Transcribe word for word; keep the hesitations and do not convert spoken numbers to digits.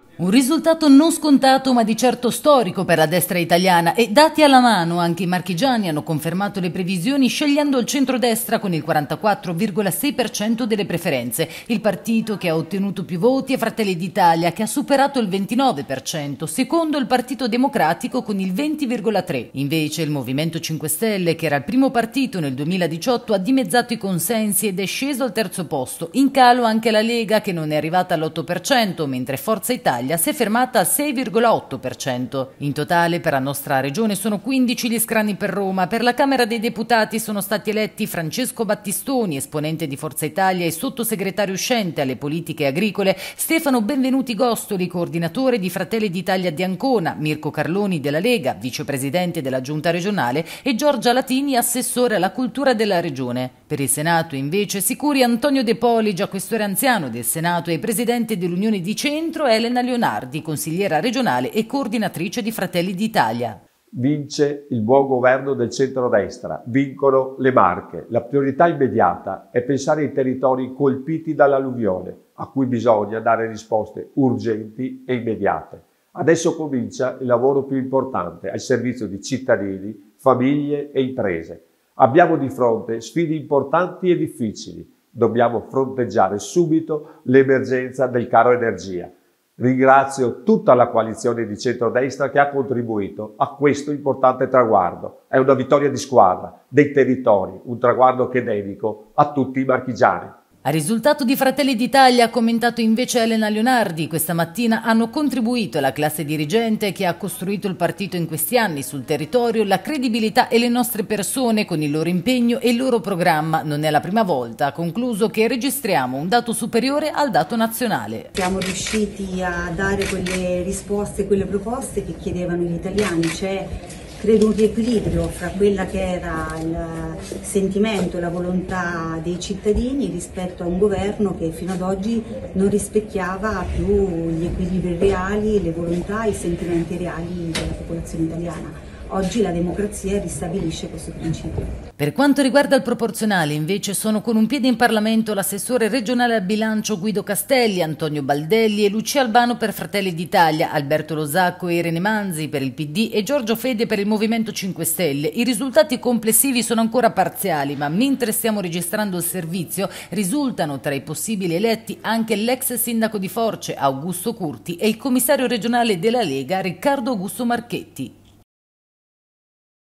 Un risultato non scontato ma di certo storico per la destra italiana e dati alla mano anche i marchigiani hanno confermato le previsioni scegliendo il centrodestra con il quarantaquattro virgola sei per cento delle preferenze. Il partito che ha ottenuto più voti è Fratelli d'Italia che ha superato il ventinove per cento, secondo il Partito Democratico con il venti virgola tre per cento. Invece il Movimento cinque Stelle, che era il primo partito nel duemiladiciotto, ha dimezzato i consensi ed è sceso al terzo posto. In calo anche la Lega che non è arrivata all'otto per cento, mentre Forza Italia si è fermata al sei virgola otto per cento. In totale per la nostra regione sono quindici gli scranni per Roma. Per la Camera dei Deputati sono stati eletti Francesco Battistoni, esponente di Forza Italia e sottosegretario uscente alle politiche agricole, Stefano Benvenuti Gostoli, coordinatore di Fratelli d'Italia di Ancona, Mirko Carloni della Lega, vicepresidente della Giunta regionale, e Giorgia Latini, assessore alla cultura della regione. Per il Senato invece sicuri Antonio De Poli, già questore anziano del Senato e presidente dell'Unione di Centro, e Elena Leonardi, consigliera regionale e coordinatrice di Fratelli d'Italia. Vince il buon governo del centrodestra, vincono le Marche. La priorità immediata è pensare ai territori colpiti dall'alluvione, a cui bisogna dare risposte urgenti e immediate. Adesso comincia il lavoro più importante al servizio di cittadini, famiglie e imprese. Abbiamo di fronte sfide importanti e difficili. Dobbiamo fronteggiare subito l'emergenza del caro energia. Ringrazio tutta la coalizione di centrodestra che ha contribuito a questo importante traguardo. È una vittoria di squadra, dei territori, un traguardo che dedico a tutti i marchigiani. Al risultato di Fratelli d'Italia ha commentato invece Elena Leonardi. Questa mattina hanno contribuito la classe dirigente che ha costruito il partito in questi anni sul territorio, la credibilità e le nostre persone con il loro impegno e il loro programma. Non è la prima volta, ha concluso, che registriamo un dato superiore al dato nazionale. Siamo riusciti a dare quelle risposte, quelle proposte che chiedevano gli italiani. C'è credo un riequilibrio fra quella che era il sentimento e la volontà dei cittadini rispetto a un governo che fino ad oggi non rispecchiava più gli equilibri reali, le volontà e i sentimenti reali della popolazione italiana. Oggi la democrazia ristabilisce questo principio. Per quanto riguarda il proporzionale, invece, sono con un piede in Parlamento l'assessore regionale al bilancio Guido Castelli, Antonio Baldelli e Lucia Albano per Fratelli d'Italia, Alberto Losacco e Irene Manzi per il P D e Giorgio Fede per il Movimento cinque Stelle. I risultati complessivi sono ancora parziali, ma mentre stiamo registrando il servizio risultano tra i possibili eletti anche l'ex sindaco di Force, Augusto Curti, e il commissario regionale della Lega, Riccardo Augusto Marchetti.